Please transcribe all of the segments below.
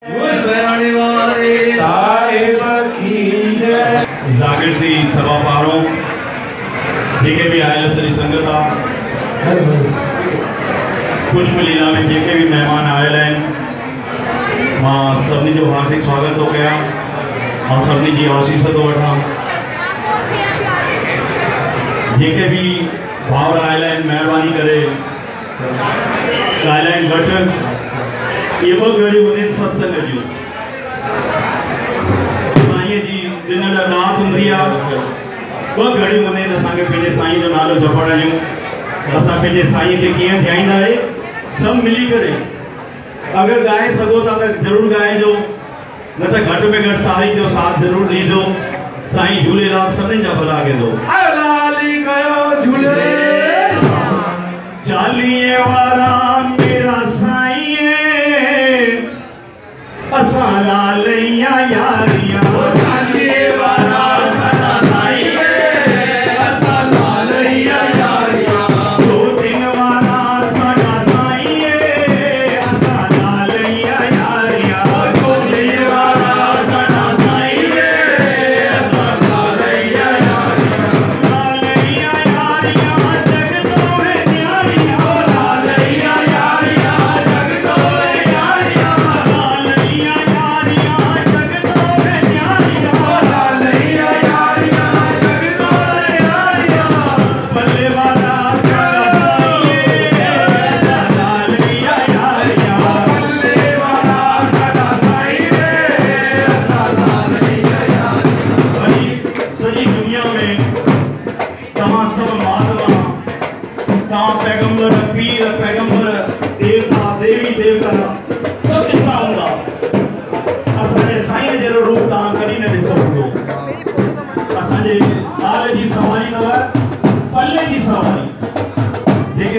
जागृति सभा पारो जेके भी आयल सॼी संगत आहे पुष्प लीला में जेके भी मेहमान आयल आहिनि मां सभिनी जो हार्दिक स्वागत थो कयां और सभिनी जी आशीष थो वठां। जेके भी भावर आयल आहिनि महिरबानी करे ॻाल्हाइनि घटि ये ॿ घड़ियूं हूंदियूं सत्संग जूं साईं जी ॾिनल रात हूंदी आहे ॿ घड़ियूं हूंदियूं असांखे पंहिंजे साईं जो नालो जपण जूं असां पंहिंजे साईं खे कीअं ध्याईंदा आहे सभु मिली करे अगर ॻाए सघो था त ज़रूरु ॻाइजो न त घटि में घटि तारीख़ जो साथ ज़रूरु ॾिजो। साईं झूलेलाल सभिनी जा भला कंदो। चालीहे वारा मेरा साईं असां लालैया यारिया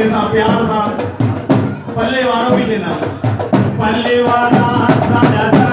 प्यार सां पल्ले वारो भी चेना पल्ले वाला साजा